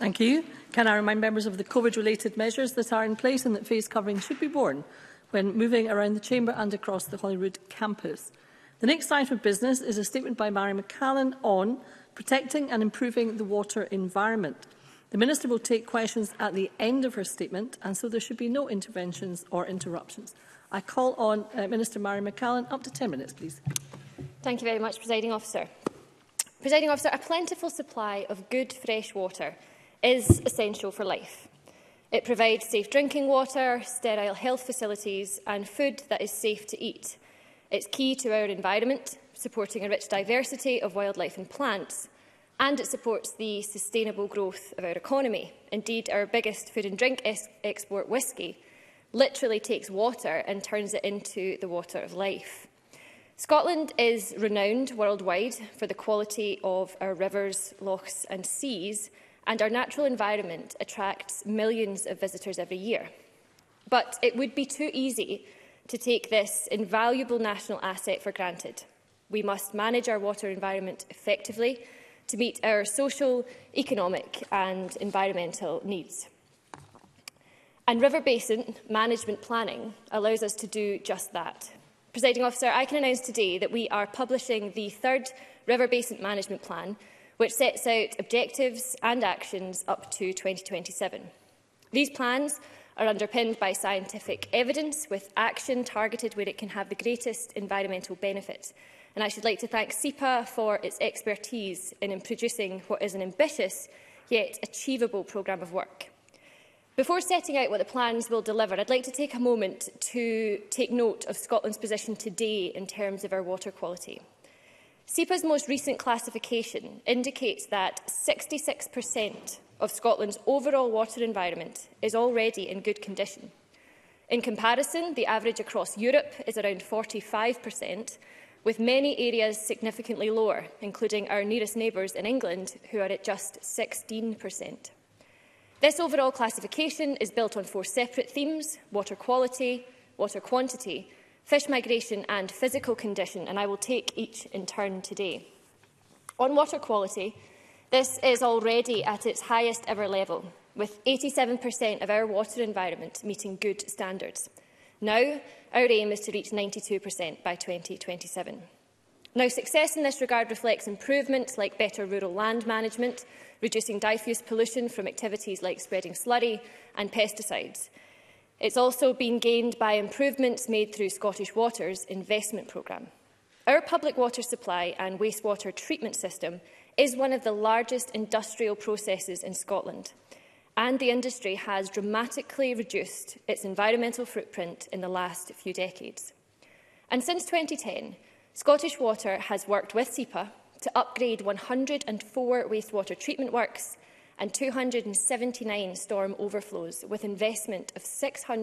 Thank you. Can I remind members of the COVID-related measures that are in place and that face covering should be worn when moving around the Chamber and across the Holyrood campus? The next item of business is a statement by Mary McCallan on protecting and improving the water environment. The Minister will take questions at the end of her statement, and so there should be no interventions or interruptions. I call on Minister Mary McCallan. Up to 10 minutes, please. Thank you very much, Presiding Officer. Presiding Officer, a plentiful supply of good fresh water is essential for life. It provides safe drinking water, sterile health facilities and food that is safe to eat. It's key to our environment, supporting a rich diversity of wildlife and plants, and it supports the sustainable growth of our economy. Indeed, our biggest food and drink export, whisky, literally takes water and turns it into the water of life. Scotland is renowned worldwide for the quality of our rivers, lochs and seas, and our natural environment attracts millions of visitors every year. But it would be too easy to take this invaluable national asset for granted. We must manage our water environment effectively to meet our social, economic and environmental needs. And river basin management planning allows us to do just that. Presiding Officer, I can announce today that we are publishing the third River Basin Management Plan, which sets out objectives and actions up to 2027. These plans are underpinned by scientific evidence, with action targeted where it can have the greatest environmental benefit. And I should like to thank SEPA for its expertise in producing what is an ambitious yet achievable programme of work. Before setting out what the plans will deliver, I'd like to take a moment to take note of Scotland's position today in terms of our water quality. SEPA's most recent classification indicates that 66% of Scotland's overall water environment is already in good condition. In comparison, the average across Europe is around 45%, with many areas significantly lower, including our nearest neighbours in England, who are at just 16%. This overall classification is built on 4 separate themes: water quality, water quantity, fish migration and physical condition, and I will take each in turn today. On water quality, this is already at its highest ever level, with 87% of our water environment meeting good standards. Now, our aim is to reach 92% by 2027. Now, success in this regard reflects improvements like better rural land management, reducing diffuse pollution from activities like spreading slurry and pesticides. It's also been gained by improvements made through Scottish Water's investment programme. Our public water supply and wastewater treatment system is one of the largest industrial processes in Scotland, and the industry has dramatically reduced its environmental footprint in the last few decades. And since 2010, Scottish Water has worked with SEPA to upgrade 104 wastewater treatment works and 279 storm overflows, with investment of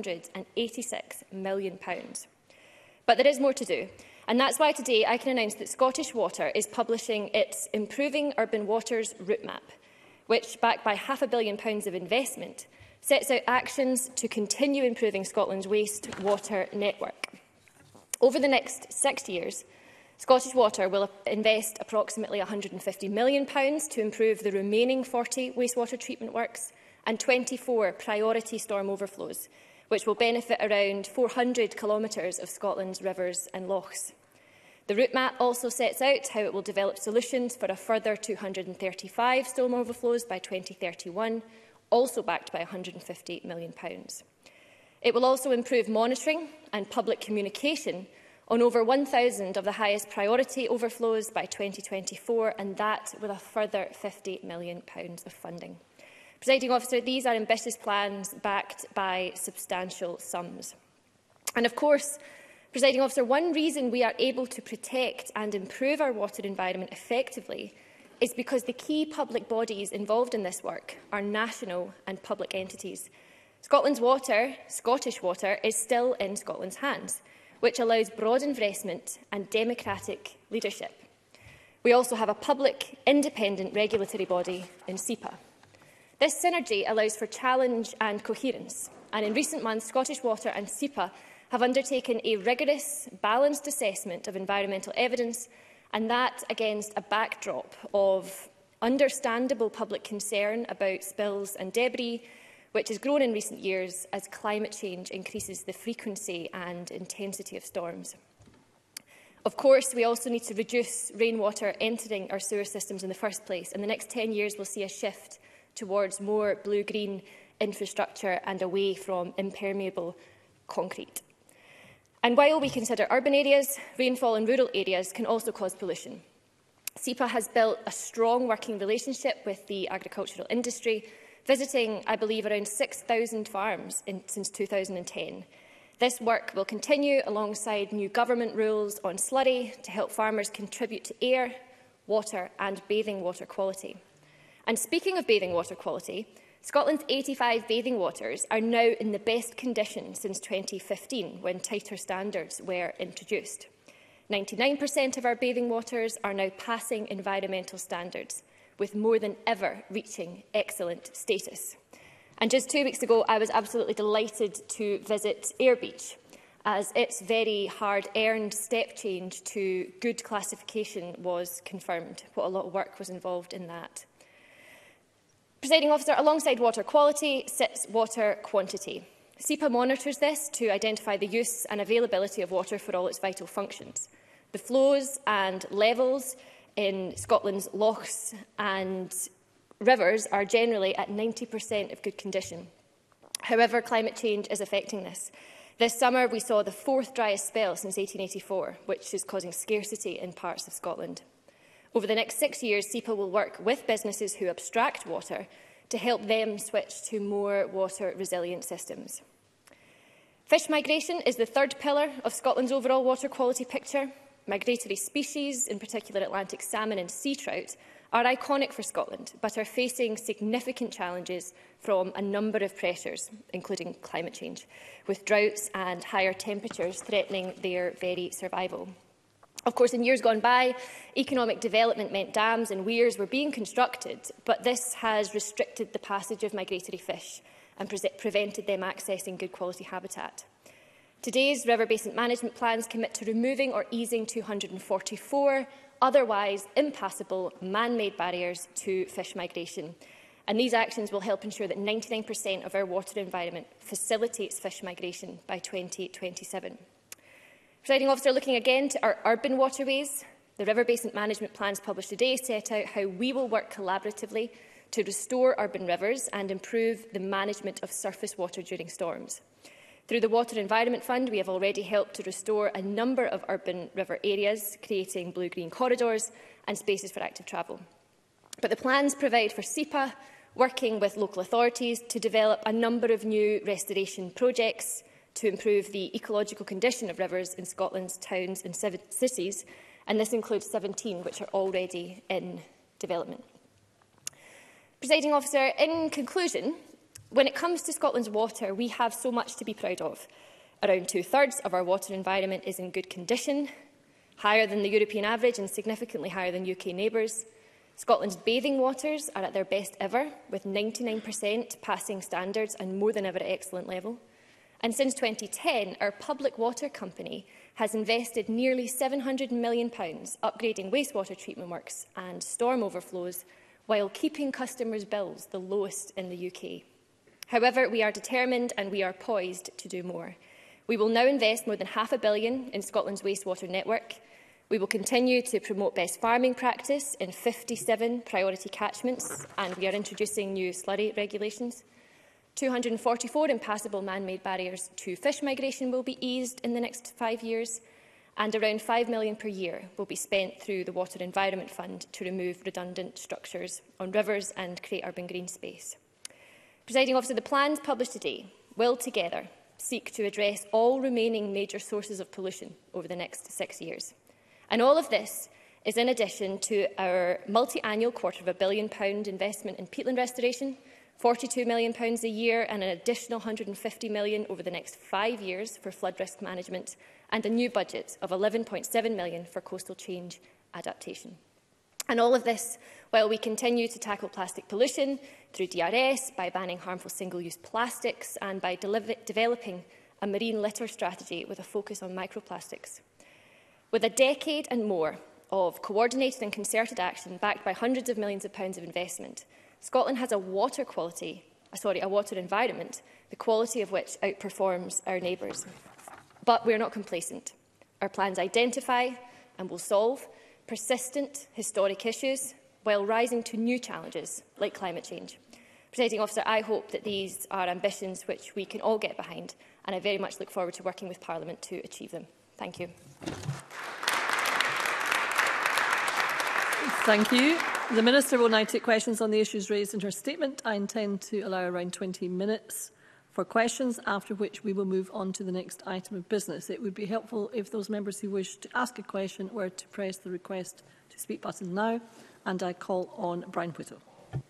£686 million. But there is more to do, and that's why today I can announce that Scottish Water is publishing its Improving Urban Waters route map, which, backed by £500 million of investment, sets out actions to continue improving Scotland's wastewater network. Over the next 6 years, Scottish Water will invest approximately £150 million to improve the remaining 40 wastewater treatment works and 24 priority storm overflows, which will benefit around 400 kilometres of Scotland's rivers and lochs. The route map also sets out how it will develop solutions for a further 235 storm overflows by 2031, also backed by £150 million. It will also improve monitoring and public communication on over 1,000 of the highest priority overflows by 2024, and that with a further £50 million of funding. Presiding Officer, these are ambitious plans backed by substantial sums. And of course, Presiding Officer, one reason we are able to protect and improve our water environment effectively is because the key public bodies involved in this work are national and public entities. Scotland's water, Scottish Water, is still in Scotland's hands, which allows broad investment and democratic leadership. We also have a public, independent regulatory body in SEPA. This synergy allows for challenge and coherence, and in recent months, Scottish Water and SEPA have undertaken a rigorous, balanced assessment of environmental evidence, and that against a backdrop of understandable public concern about spills and debris, which has grown in recent years as climate change increases the frequency and intensity of storms. Of course, we also need to reduce rainwater entering our sewer systems in the first place, and the next 10 years will see a shift towards more blue-green infrastructure and away from impermeable concrete. And while we consider urban areas, rainfall in rural areas can also cause pollution. SEPA has built a strong working relationship with the agricultural industry, visiting, I believe, around 6,000 farms since 2010. This work will continue alongside new government rules on slurry to help farmers contribute to air, water and bathing water quality. And speaking of bathing water quality, Scotland's 85 bathing waters are now in the best condition since 2015, when tighter standards were introduced. 99% of our bathing waters are now passing environmental standards, with more than ever reaching excellent status. And just 2 weeks ago, I was absolutely delighted to visit Ayr Beach, as its very hard-earned step change to good classification was confirmed. What a lot of work was involved in that. Presiding Officer, alongside water quality sits water quantity. SEPA monitors this to identify the use and availability of water for all its vital functions. The flows and levels in Scotland's lochs and rivers are generally at 90% of good condition. However, climate change is affecting this. This summer, we saw the 4th driest spell since 1884, which is causing scarcity in parts of Scotland. Over the next 6 years, SEPA will work with businesses who abstract water to help them switch to more water-resilient systems. Fish migration is the 3rd pillar of Scotland's overall water quality picture. Migratory species, in particular Atlantic salmon and sea trout, are iconic for Scotland, but are facing significant challenges from a number of pressures, including climate change, with droughts and higher temperatures threatening their very survival. Of course, in years gone by, economic development meant dams and weirs were being constructed, but this has restricted the passage of migratory fish and prevented them accessing good quality habitat. Today's river basin management plans commit to removing or easing 244 otherwise impassable man-made barriers to fish migration. And these actions will help ensure that 99% of our water environment facilitates fish migration by 2027. Presiding Officer, looking again to our urban waterways, the river basin management plans published today set out how we will work collaboratively to restore urban rivers and improve the management of surface water during storms. Through the Water Environment Fund, we have already helped to restore a number of urban river areas, creating blue-green corridors and spaces for active travel. But the plans provide for SEPA, working with local authorities, to develop a number of new restoration projects to improve the ecological condition of rivers in Scotland's towns and cities, and this includes 17 which are already in development. Presiding Officer, in conclusion, when it comes to Scotland's water, we have so much to be proud of. Around 2/3 of our water environment is in good condition, higher than the European average and significantly higher than UK neighbours. Scotland's bathing waters are at their best ever, with 99% passing standards and more than ever at excellent level. And since 2010, our public water company has invested nearly £700 million upgrading wastewater treatment works and storm overflows, while keeping customers' bills the lowest in the UK. However, we are determined and we are poised to do more. We will now invest more than £500 million in Scotland's wastewater network. We will continue to promote best farming practice in 57 priority catchments, and we are introducing new slurry regulations. 244 impassable man-made barriers to fish migration will be eased in the next 5 years, and around £5 million per year will be spent through the Water Environment Fund to remove redundant structures on rivers and create urban green space. Presiding Officer, the plans published today will together seek to address all remaining major sources of pollution over the next 6 years. And all of this is in addition to our multi-annual £250 million investment in peatland restoration, £42 million a year and an additional £150 million over the next 5 years for flood risk management, and a new budget of £11.7 million for coastal change adaptation. And all of this while we continue to tackle plastic pollution through DRS, by banning harmful single-use plastics and by developing a marine litter strategy with a focus on microplastics. With a decade and more of coordinated and concerted action backed by hundreds of millions of pounds of investment, Scotland has a water environment, the quality of which outperforms our neighbours. But we are not complacent. Our plans identify and will solve persistent historic issues while rising to new challenges like climate change. Presiding Officer, I hope that these are ambitions which we can all get behind, and I very much look forward to working with Parliament to achieve them. Thank you. Thank you. The Minister will now take questions on the issues raised in her statement. I intend to allow around 20 minutes for questions, after which we will move on to the next item of business. It would be helpful if those members who wish to ask a question were to press the request to speak button now, and I call on Brian Whittle.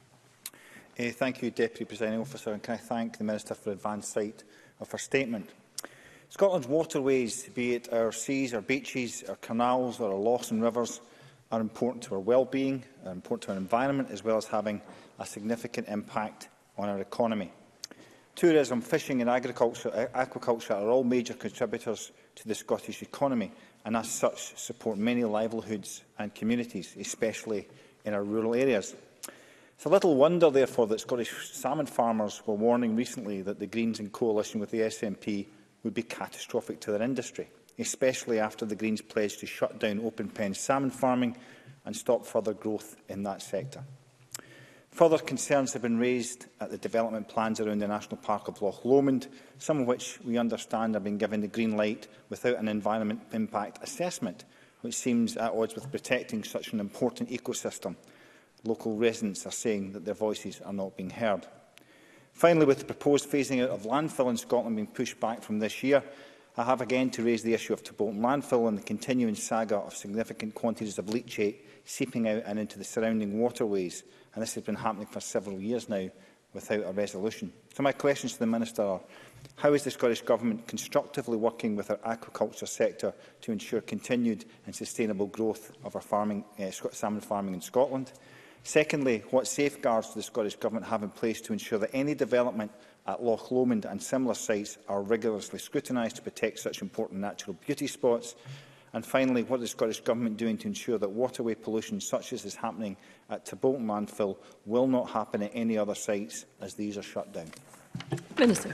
Thank you, Deputy Presiding Officer, and can I thank the Minister for advance sight of her statement. Scotland's waterways, be it our seas, our beaches, our canals or our lochs and rivers, are important to our well-being, are important to our environment, as well as having a significant impact on our economy. Tourism, fishing and aquaculture are all major contributors to the Scottish economy, and as such support many livelihoods and communities, especially in our rural areas. It's a little wonder, therefore, that Scottish salmon farmers were warning recently that the Greens, in coalition with the SNP, would be catastrophic to their industry, especially after the Greens pledged to shut down open-pen salmon farming and stop further growth in that sector. Further concerns have been raised at the development plans around the National Park of Loch Lomond, some of which we understand have been given the green light without an environment impact assessment, which seems at odds with protecting such an important ecosystem. Local residents are saying that their voices are not being heard. Finally, with the proposed phasing out of landfill in Scotland being pushed back from this year, I have again to raise the issue of Bolton landfill and the continuing saga of significant quantities of leachate seeping out and into the surrounding waterways. And this has been happening for several years now without a resolution. So my questions to the Minister are, how is the Scottish Government constructively working with our aquaculture sector to ensure continued and sustainable growth of our salmon farming in Scotland? Secondly, what safeguards does the Scottish Government have in place to ensure that any development at Loch Lomond and similar sites are rigorously scrutinised to protect such important natural beauty spots? And finally, what is the Scottish Government doing to ensure that waterway pollution such as is happening at Bolton landfill will not happen at any other sites as these are shut down? Minister.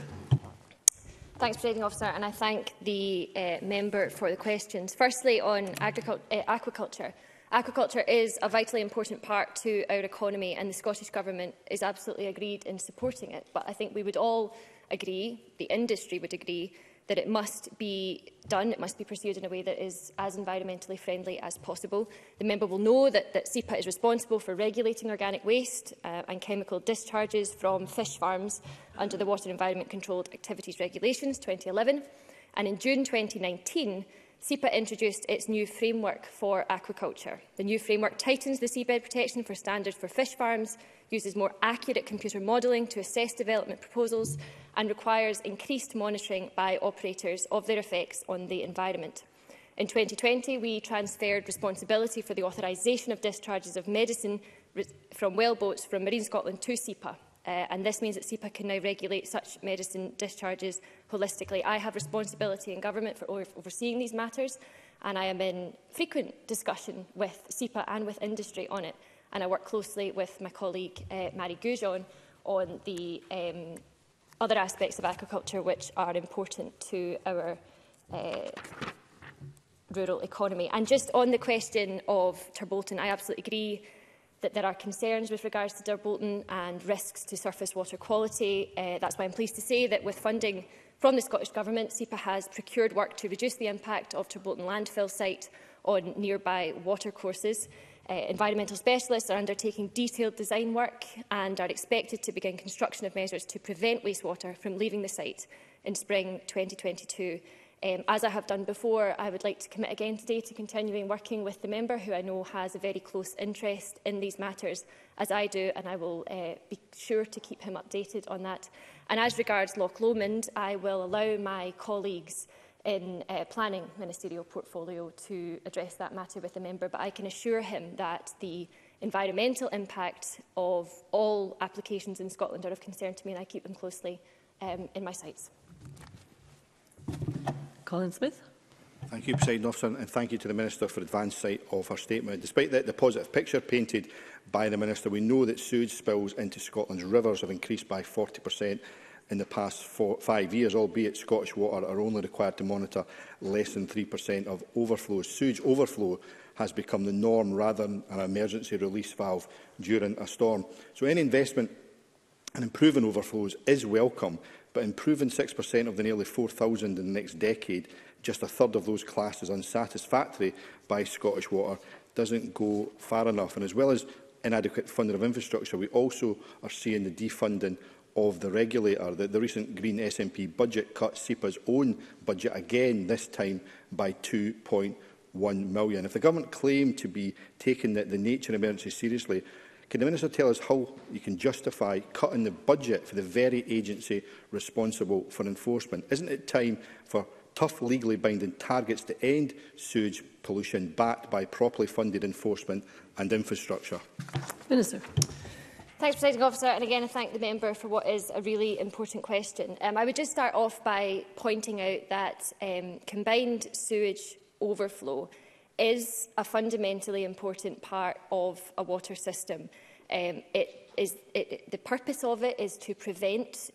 Thanks, Presiding Officer, and I thank the member for the questions. Firstly, on aquaculture. Aquaculture is a vitally important part to our economy, and the Scottish Government is absolutely agreed in supporting it. But I think we would all agree, the industry would agree, that it must be done, it must be pursued in a way that is as environmentally friendly as possible. The member will know that SEPA is responsible for regulating organic waste and chemical discharges from fish farms under the Water Environment Controlled Activities Regulations 2011. And in June 2019, SEPA introduced its new framework for aquaculture. The new framework tightens the seabed protection for standards for fish farms, uses more accurate computer modelling to assess development proposals, and requires increased monitoring by operators of their effects on the environment. In 2020, we transferred responsibility for the authorisation of discharges of medicine from wellboats from Marine Scotland to SEPA. And this means that SEPA can now regulate such medicine discharges holistically. I have responsibility in government for overseeing these matters, and I am in frequent discussion with SEPA and with industry on it. And I work closely with my colleague, Mary Goujon, on the other aspects of aquaculture which are important to our rural economy. And just on the question of Bolton, I absolutely agree that there are concerns with regards to Bolton and risks to surface water quality. That's why I'm pleased to say that with funding from the Scottish Government, SEPA has procured work to reduce the impact of Bolton landfill site on nearby watercourses. Environmental specialists are undertaking detailed design work and are expected to begin construction of measures to prevent wastewater from leaving the site in spring 2022. As I have done before, I would like to commit again today to continuing working with the member, who I know has a very close interest in these matters, as I do, and I will be sure to keep him updated on that. And as regards Loch Lomond, I will allow my colleagues in planning ministerial portfolio to address that matter with the member, but I can assure him that the environmental impact of all applications in Scotland are of concern to me, and I keep them closely in my sights. Colin Smith. Thank you, President Officer, and thank you to the Minister for advance sight of her statement. Despite the positive picture painted by the Minister, we know that sewage spills into Scotland's rivers have increased by 40% in the past 5 years, albeit Scottish Water are only required to monitor less than 3% of overflows. Sewage overflow has become the norm rather than an emergency release valve during a storm. So any investment in improving overflows is welcome, but improving 6% of the nearly 4,000 in the next decade, just a third of those classed as unsatisfactory by Scottish Water, doesn't go far enough. And as well as inadequate funding of infrastructure, we also are seeing the defunding of the regulator. The recent Green SNP budget cut SEPA's own budget again, this time by 2.1 million. If the Government claimed to be taking the nature emergency seriously, can the Minister tell us how you can justify cutting the budget for the very agency responsible for enforcement? Isn't it time for tough legally binding targets to end sewage pollution backed by properly funded enforcement and infrastructure? Minister. Thanks, Presiding Officer, and again I thank the member for what is a really important question. I would just start off by pointing out that combined sewage overflow is a fundamentally important part of a water system. The purpose of it is to prevent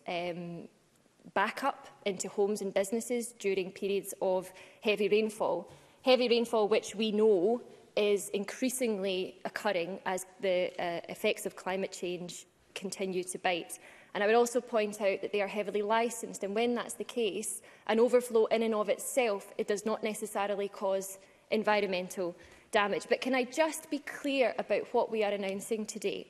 backup into homes and businesses during periods of heavy rainfall. Heavy rainfall, which we know is increasingly occurring as the effects of climate change continue to bite. And I would also point out that they are heavily licensed, and when that's the case, an overflow in and of itself, it does not necessarily cause environmental damage. But can I just be clear about what we are announcing today?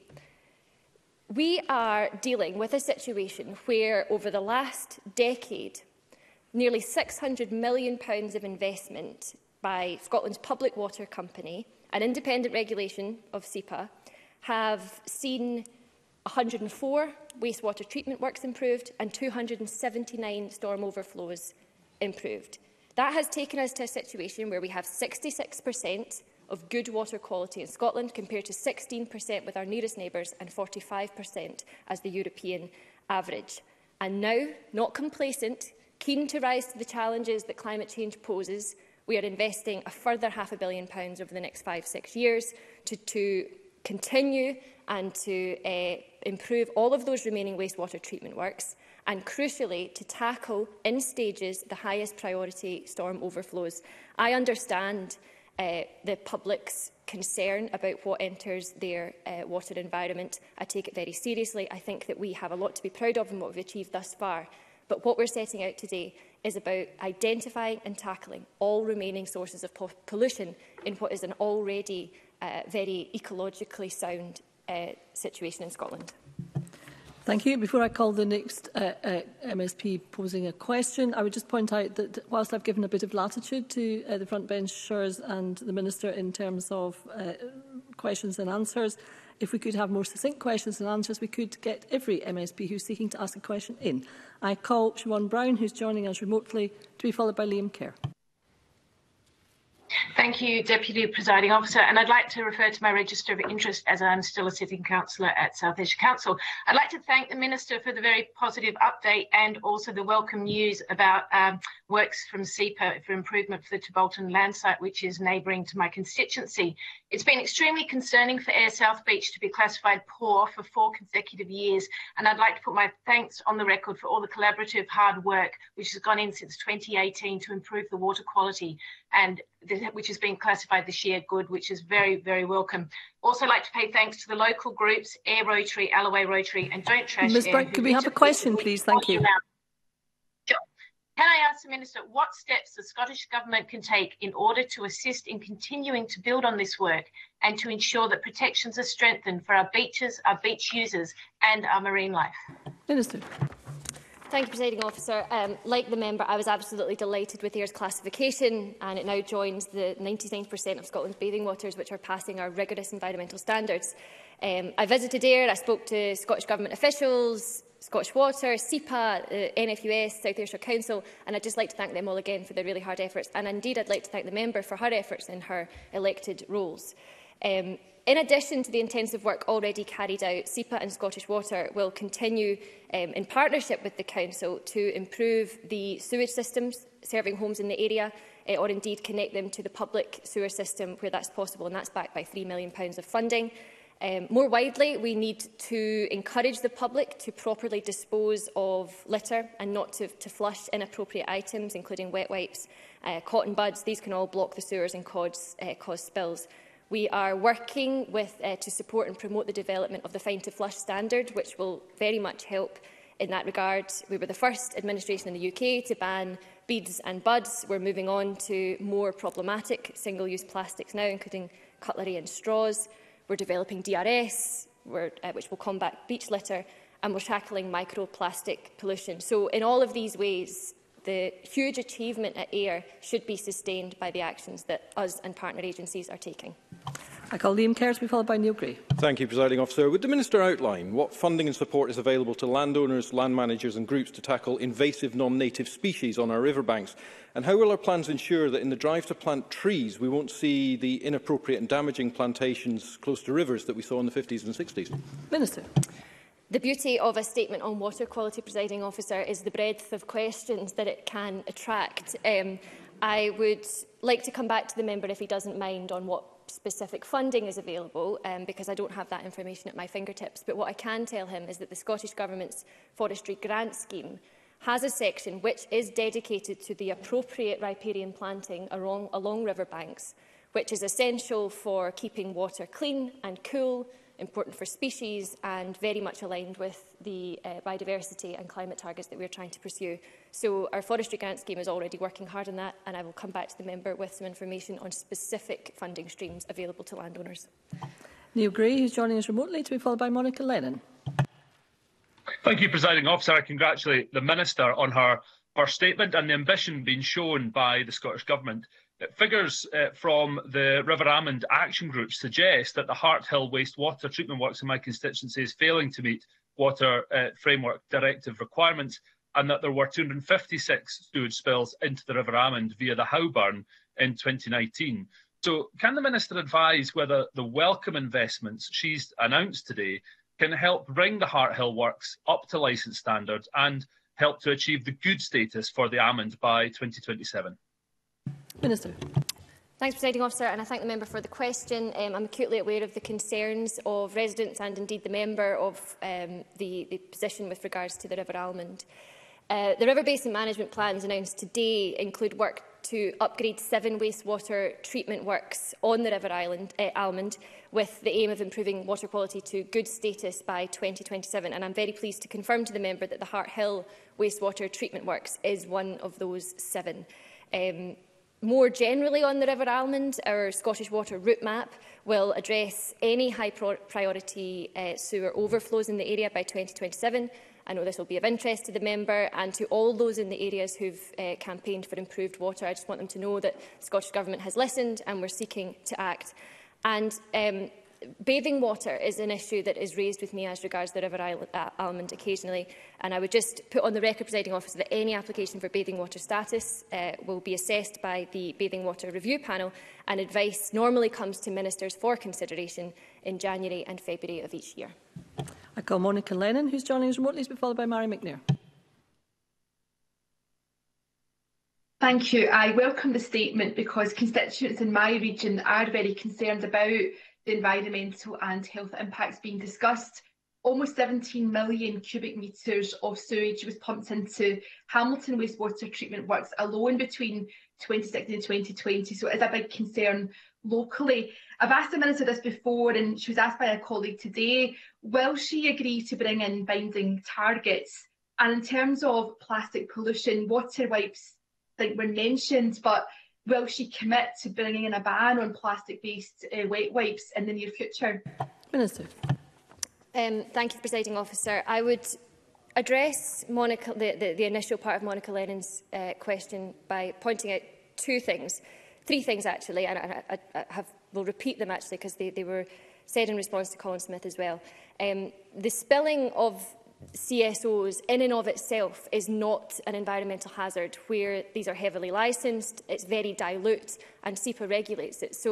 We are dealing with a situation where, over the last decade, nearly £600 million of investment by Scotland's public water company, an independent regulation of SEPA, have seen 104 wastewater treatment works improved and 279 storm overflows improved. That has taken us to a situation where we have 66% of good water quality in Scotland, compared to 16% with our nearest neighbours and 45% as the European average. And now, not complacent, keen to rise to the challenges that climate change poses, we are investing a further £500 million over the next 5-6 years to continue and to improve all of those remaining wastewater treatment works, and crucially to tackle in stages the highest priority storm overflows. I understand the public's concern about what enters their water environment. I take it very seriously. I think that we have a lot to be proud of in what we've achieved thus far. But what we're setting out today is about identifying and tackling all remaining sources of pollution in what is an already very ecologically sound situation in Scotland. Thank you. Before I call the next MSP posing a question, I would just point out that whilst I've given a bit of latitude to the front benchers and the Minister in terms of questions and answers, if we could have more succinct questions and answers, we could get every MSP who's seeking to ask a question in. I call Siobhan Brown, who's joining us remotely, to be followed by Liam Kerr. Thank you, Deputy Presiding Officer. And I'd like to refer to my register of interest, as I'm still a sitting councillor at South Ayrshire Council. I'd like to thank the Minister for the very positive update and also the welcome news about works from SEPA for improvement for the Tibolton land site, which is neighbouring to my constituency. It's been extremely concerning for Ayr South Beach to be classified poor for 4 consecutive years, and I'd like to put my thanks on the record for all the collaborative hard work which has gone in since 2018 to improve the water quality, and which has been classified this year good, which is very, very welcome. Also like to pay thanks to the local groups, Ayr Rotary, Alloway Rotary and Don't Trash Ms. Burke, could we have a question, please? Thank you. Sure. Can I ask the Minister what steps the Scottish Government can take in order to assist in continuing to build on this work and to ensure that protections are strengthened for our beaches, our beach users and our marine life? Minister. Thank you, Presiding Officer. Like the member, I was absolutely delighted with Ayr's classification, and it now joins the 99% of Scotland's bathing waters which are passing our rigorous environmental standards. I visited Ayr, I spoke to Scottish Government officials, Scottish Water, SEPA, NFUS, South Ayrshire Council, and I'd just like to thank them all again for their really hard efforts. And indeed, I'd like to thank the member for her efforts in her elected roles. In addition to the intensive work already carried out, SEPA and Scottish Water will continue in partnership with the Council to improve the sewage systems serving homes in the area, or indeed connect them to the public sewer system where that's possible, and that's backed by £3 million of funding. More widely, we need to encourage the public to properly dispose of litter and not to flush inappropriate items, including wet wipes, cotton buds. These can all block the sewers and cause spills. We are working to support and promote the development of the fine to flush standard, which will very much help in that regard. We were the first administration in the UK to ban beads and buds. We're moving on to more problematic single-use plastics now, including cutlery and straws. We're developing DRS, which will combat beach litter, and we're tackling microplastic pollution. So in all of these ways, the huge achievement at AIR should be sustained by the actions that us and partner agencies are taking. I call Liam Kerr to be followed by Neil Gray. Thank you, Presiding Officer. Would the Minister outline what funding and support is available to landowners, land managers and groups to tackle invasive non-native species on our riverbanks? And how will our plans ensure that in the drive to plant trees we won't see the inappropriate and damaging plantations close to rivers that we saw in the 50s and 60s? Minister. The beauty of a statement on water quality, Presiding Officer, is the breadth of questions that it can attract. I would like to come back to the member, if he doesn't mind, on what specific funding is available, because I don't have that information at my fingertips. But what I can tell him is that the Scottish Government's Forestry Grant Scheme has a section which is dedicated to the appropriate riparian planting along riverbanks, which is essential for keeping water clean and cool, important for species, and very much aligned with the biodiversity and climate targets that we're trying to pursue. So our Forestry Grant Scheme is already working hard on that, and I will come back to the member with some information on specific funding streams available to landowners. Neil Gray, who's joining us remotely, to be followed by Monica Lennon. Thank you, Presiding Officer. I congratulate the Minister on her statement and the ambition being shown by the Scottish Government. Figures from the River Amond Action Group suggest that the Harthill wastewater treatment works in my constituency is failing to meet Water Framework Directive requirements, and that there were 256 sewage spills into the River Amond via the Howburn in 2019. So can the Minister advise whether the welcome investments she's announced today can help bring the Harthill works up to licence standards and help to achieve the good status for the Amond by 2027? Minister. Thanks, Presiding Officer, and I thank the member for the question. I'm acutely aware of the concerns of residents and indeed the member of the position with regards to the River Almond. The River Basin Management Plans announced today include work to upgrade 7 wastewater treatment works on the River Almond with the aim of improving water quality to good status by 2027. And I'm very pleased to confirm to the member that the Harthill wastewater treatment works is one of those 7. More generally on the River Almond, our Scottish Water route map will address any high priority sewer overflows in the area by 2027. I know this will be of interest to the member and to all those in the areas who've campaigned for improved water. I just want them to know that the Scottish Government has listened and we're seeking to act. And bathing water is an issue that is raised with me as regards the River Almond occasionally, and I would just put on the record, Presiding Officer, that any application for bathing water status will be assessed by the Bathing Water Review Panel, and advice normally comes to ministers for consideration in January and February of each year. I call Monica Lennon, who's joining us remotely, to be followed by Mary McNair. Thank you. I welcome the statement because constituents in my region are very concerned about the environmental and health impacts being discussed. Almost 17 million cubic metres of sewage was pumped into Hamilton wastewater treatment works alone between 2016 and 2020, so it is a big concern locally. I've asked the Minister this before and she was asked by a colleague today, will she agree to bring in binding targets? And in terms of plastic pollution, water wipes were mentioned, but will she commit to bringing in a ban on plastic-based wet wipes in the near future? Minister. Thank you, Presiding Officer. I would address Monica, the initial part of Monica Lennon's question by pointing out 3 things actually, and I will repeat them actually because they were said in response to Colin Smith as well. The spilling of CSOs in and of itself is not an environmental hazard where these are heavily licensed, it's very dilute and SEPA regulates it. So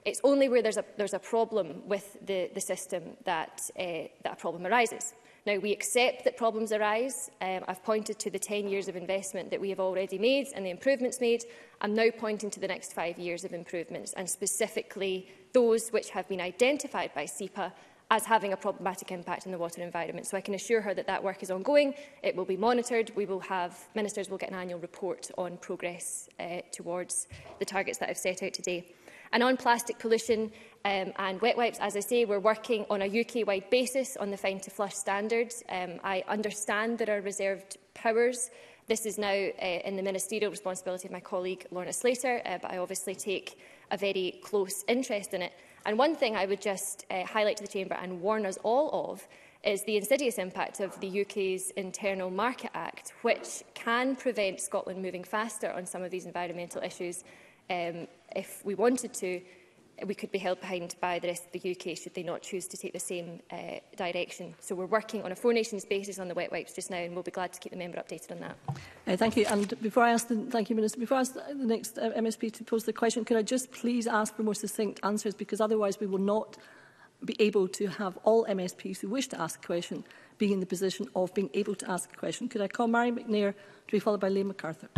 It's only where there's a problem with the system that a problem arises. Now, we accept that problems arise. I've pointed to the 10 years of investment that we have already made and the improvements made. I'm now pointing to the next 5 years of improvements, and specifically those which have been identified by SEPA as having a problematic impact on the water environment. So I can assure her that that work is ongoing. It will be monitored. Ministers will get an annual report on progress towards the targets that I've set out today. And on plastic pollution and wet wipes, as I say, we're working on a UK-wide basis on the fine to flush standards. I understand there are reserved powers. This is now in the ministerial responsibility of my colleague Lorna Slater, but I obviously take a very close interest in it. And one thing I would just highlight to the Chamber and warn us all of is the insidious impact of the UK's Internal Market Act, which can prevent Scotland moving faster on some of these environmental issues. If we wanted to, we could be held behind by the rest of the UK should they not choose to take the same direction. So we're working on a four nations basis on the wet wipes just now, and we'll be glad to keep the member updated on that. Thank you. And before I ask thank you, Minister. Before I ask the next MSP to pose the question, could I just please ask for more succinct answers, because otherwise we will not be able to have all MSPs who wish to ask a question being in the position of being able to ask a question. Could I call Mary McNair to be followed by Liam MacArthur?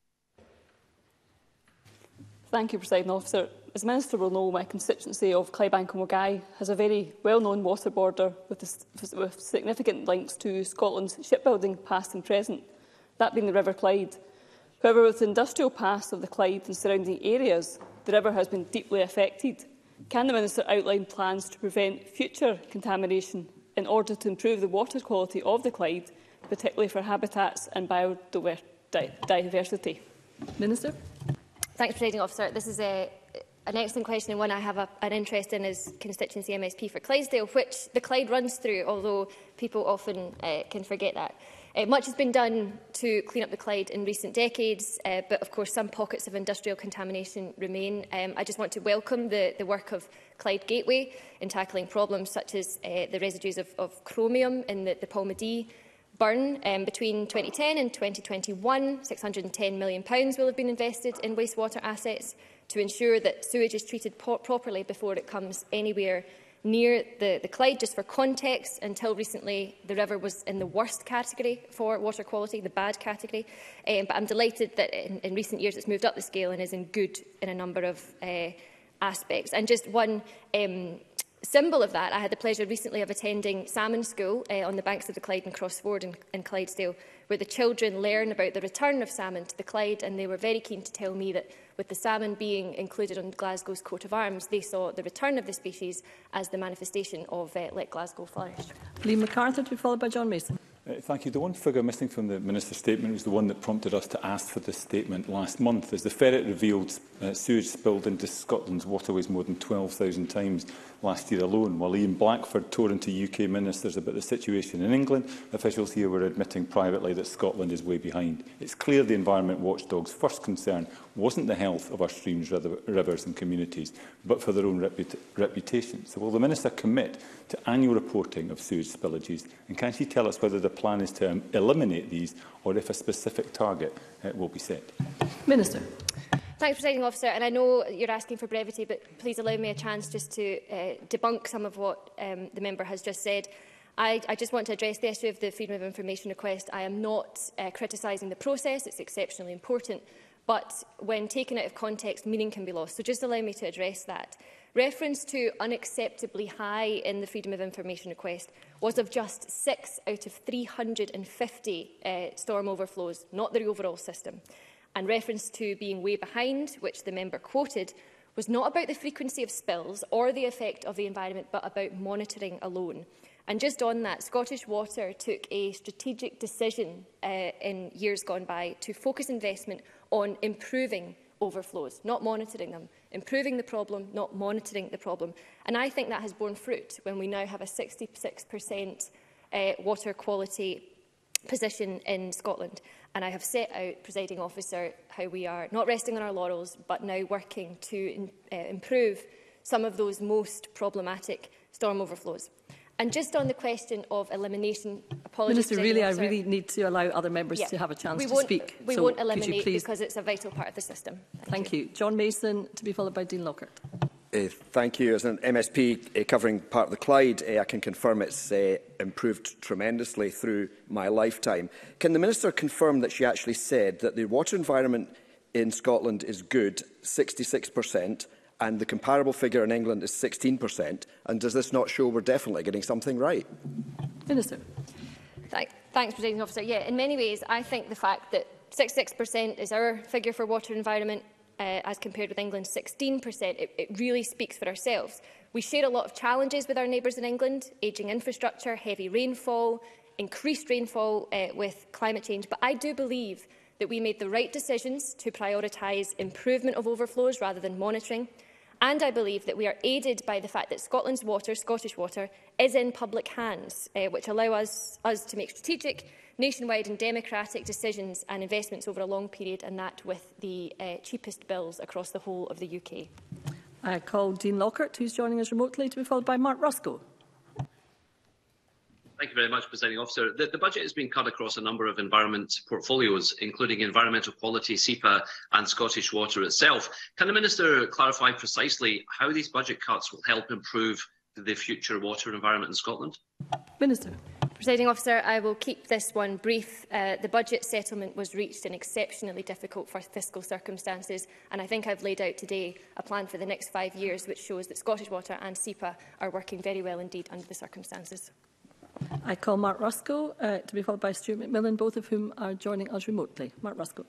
Thank you, Presiding Officer. As the Minister will know, my constituency of Clydebank and Waggai has a very well-known water border with significant links to Scotland's shipbuilding past and present, that being the River Clyde. However, with the industrial past of the Clyde and surrounding areas, the river has been deeply affected. Can the Minister outline plans to prevent future contamination in order to improve the water quality of the Clyde, particularly for habitats and biodiversity? Minister. Thanks, Presiding Officer. This is an excellent question, and one I have an interest in as constituency MSP for Clydesdale, which the Clyde runs through, although people often can forget that. Much has been done to clean up the Clyde in recent decades, but of course some pockets of industrial contamination remain. I just want to welcome the work of Clyde Gateway in tackling problems such as the residues of chromium in the Palmadie burn. Between 2010 and 2021, £610 million will have been invested in wastewater assets to ensure that sewage is treated properly before it comes anywhere near the Clyde. Just for context, until recently the river was in the worst category for water quality, the bad category, but I'm delighted that in recent years it's moved up the scale and is in good in a number of aspects. And just one symbol of that, I had the pleasure recently of attending salmon school on the banks of the Clyde and Crossford in Clydesdale, where the children learn about the return of salmon to the Clyde, and they were very keen to tell me that with the salmon being included on Glasgow's coat of arms, they saw the return of the species as the manifestation of Let Glasgow Flourish. Liam MacArthur to be followed by John Mason. Thank you. The one figure missing from the Minister's statement was the one that prompted us to ask for this statement last month, as the ferret revealed sewage spilled into Scotland's waterways more than 12,000 times last year alone. While Ian Blackford tore into UK ministers about the situation in England, officials here were admitting privately that Scotland is way behind. It's clear the Environment Watchdog's first concern wasn't the health of our streams, rivers and communities, but for their own reputation. So will the Minister commit to annual reporting of sewage spillages, and can she tell us whether the plan is to eliminate these or if a specific target will be set? Minister. Thanks, Presiding Officer. And I know you're asking for brevity, but please allow me a chance just to debunk some of what the member has just said. I just want to address the issue of the Freedom of Information request. I am not criticising the process. It's exceptionally important. But when taken out of context, meaning can be lost. So just allow me to address that. Reference to unacceptably high in the Freedom of Information request was of just 6 out of 350 storm overflows, not the overall system. And reference to being way behind, which the member quoted, was not about the frequency of spills or the effect of the environment, but about monitoring alone. And just on that, Scottish Water took a strategic decision in years gone by to focus investment on improving overflows, not monitoring them, improving the problem, not monitoring the problem. And I think that has borne fruit when we now have a 66% water quality position in Scotland. And I have set out, Presiding Officer, how we are not resting on our laurels, but now working to improve some of those most problematic storm overflows. And just on the question of elimination, apologies, Minister, really, I really need to allow other members to have a chance to speak. We won't eliminate because it's a vital part of the system. Thank you. John Mason to be followed by Dean Lockhart. Thank you. As an MSP covering part of the Clyde, I can confirm it's improved tremendously through my lifetime. Can the Minister confirm that she actually said that the water environment in Scotland is good, 66%, and the comparable figure in England is 16%? And does this not show we're definitely getting something right? Minister. Thanks, Presiding Officer. Yeah, in many ways, I think the fact that 66% is our figure for water environment as compared with England's 16%, it really speaks for ourselves. We share a lot of challenges with our neighbours in England: ageing infrastructure, heavy rainfall, increased rainfall with climate change. But I do believe that we made the right decisions to prioritise improvement of overflows rather than monitoring. And I believe that we are aided by the fact that Scotland's water, Scottish water, is in public hands, which allow us to make strategic, nationwide and democratic decisions and investments over a long period, and that with the cheapest bills across the whole of the UK. I call Dean Lockhart, who's joining us remotely, to be followed by Mark Ruskell. Thank you very much, Presiding Officer. The budget has been cut across a number of environment portfolios, including environmental quality, SEPA and Scottish Water itself. Can the Minister clarify precisely how these budget cuts will help improve the future water environment in Scotland? Minister. Presiding Officer, I will keep this one brief. The budget settlement was reached in exceptionally difficult fiscal circumstances, and I think I've laid out today a plan for the next 5 years which shows that Scottish Water and SEPA are working very well indeed under the circumstances. I call Mark Ruskell to be followed by Stuart McMillan, both of whom are joining us remotely. Mark Ruskell.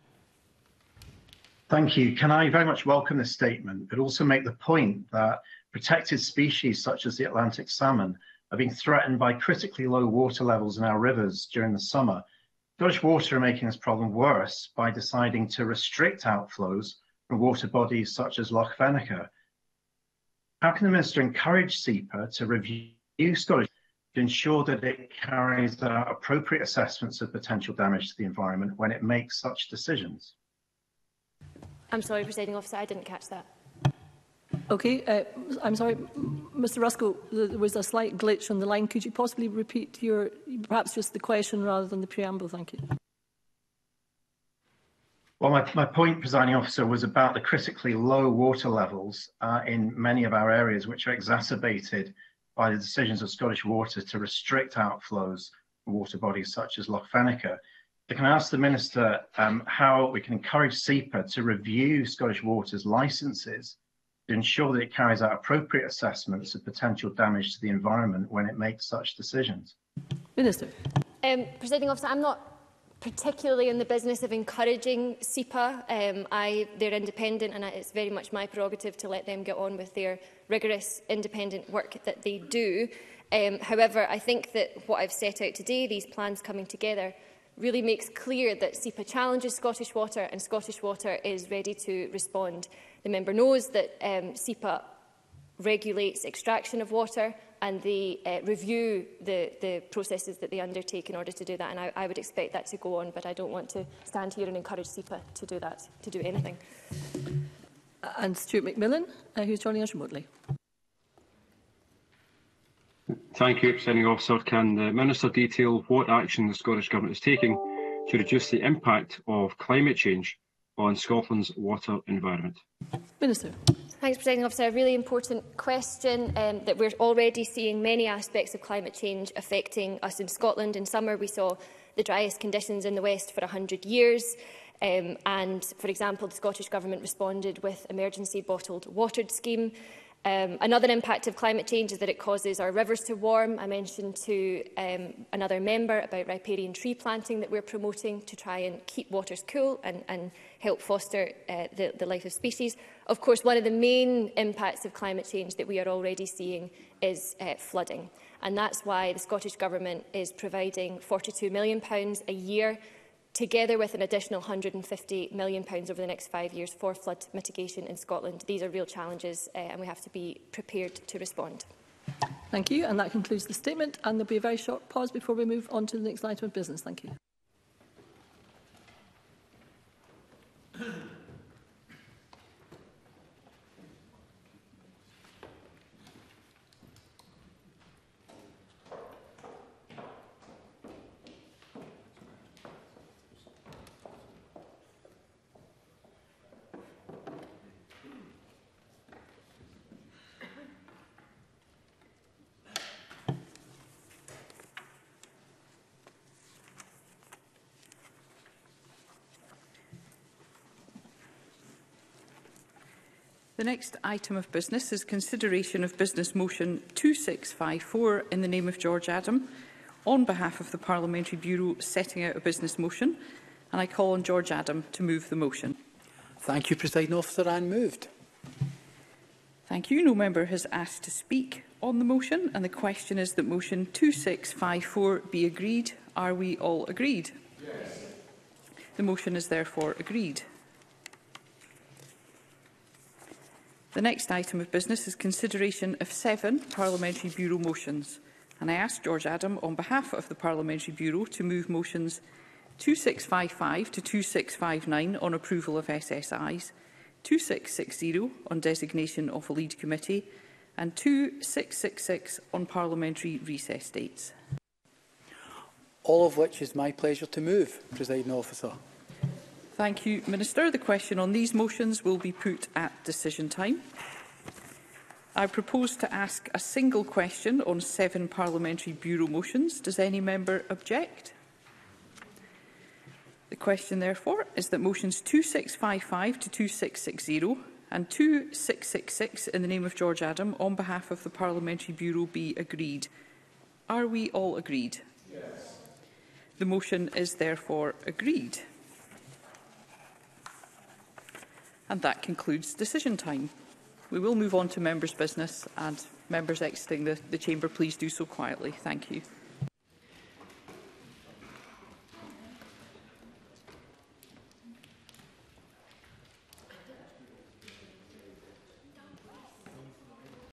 Thank you. Can I very much welcome this statement, but also make the point that protected species such as the Atlantic salmon are being threatened by critically low water levels in our rivers during the summer. Scottish Water are making this problem worse by deciding to restrict outflows from water bodies such as Loch Venacha. How can the Minister encourage SEPA to review Scottish to ensure that it carries out appropriate assessments of potential damage to the environment when it makes such decisions? I'm sorry, Presiding Officer, I didn't catch that. Okay, I'm sorry, Mr Ruskell, there was a slight glitch on the line. Could you possibly repeat perhaps just the question rather than the preamble? Thank you. Well, my point, Presiding Officer, was about the critically low water levels in many of our areas, which are exacerbated by the decisions of Scottish Water to restrict outflows from water bodies such as Loch Venacha. So can I ask the Minister how we can encourage SEPA to review Scottish Water's licences to ensure that it carries out appropriate assessments of potential damage to the environment when it makes such decisions? Minister. Presiding Officer, I'm not particularly in the business of encouraging SEPA. They're independent, and it's very much my prerogative to let them get on with their rigorous independent work that they do. However, I think that what I've set out today, these plans coming together, really makes clear that SEPA challenges Scottish Water and Scottish Water is ready to respond. The member knows that SEPA regulates extraction of water and they review the processes that they undertake in order to do that. And I would expect that to go on, but I don't want to stand here and encourage SEPA to do that, to do anything. And Stuart McMillan, who's joining us remotely. Thank you, Presiding Officer. Can the Minister detail what action the Scottish Government is taking to reduce the impact of climate change on Scotland's water environment? Minister. Thanks, Presiding Officer. A really important question that we're already seeing many aspects of climate change affecting us in Scotland. In summer, we saw the driest conditions in the West for 100 years. And, for example, the Scottish Government responded with emergency bottled water scheme. Another impact of climate change is that it causes our rivers to warm. I mentioned to another member about riparian tree planting that we're promoting to try and keep waters cool and help foster the life of species. Of course, one of the main impacts of climate change that we are already seeing is flooding. And that's why the Scottish Government is providing £42 million a year, together with an additional £150 million over the next 5 years for flood mitigation in Scotland. These are real challenges and we have to be prepared to respond. Thank you. And that concludes the statement. And there'll be a very short pause before we move on to the next item of business. Thank you. The next item of business is consideration of Business Motion 2654 in the name of George Adam on behalf of the Parliamentary Bureau setting out a business motion, and I call on George Adam to move the motion. Thank you, Presiding Officer, and moved. Thank you. No member has asked to speak on the motion, and the question is that motion 2654 be agreed. Are we all agreed? Yes. The motion is therefore agreed. The next item of business is consideration of 7 Parliamentary Bureau motions, and I ask George Adam on behalf of the Parliamentary Bureau to move motions 2655 to 2659 on approval of SSIs, 2660 on designation of a lead committee, and 2666 on parliamentary recess dates. All of which is my pleasure to move, Presiding Officer. Thank you, Minister. The question on these motions will be put at decision time. I propose to ask a single question on 7 Parliamentary Bureau motions. Does any member object? The question, therefore, is that motions 2655 to 2660 and 2666 in the name of George Adam on behalf of the Parliamentary Bureau be agreed. Are we all agreed? Yes. The motion is therefore agreed. And that concludes decision time. We will move on to members' business, and members exiting the chamber, please do so quietly. Thank you.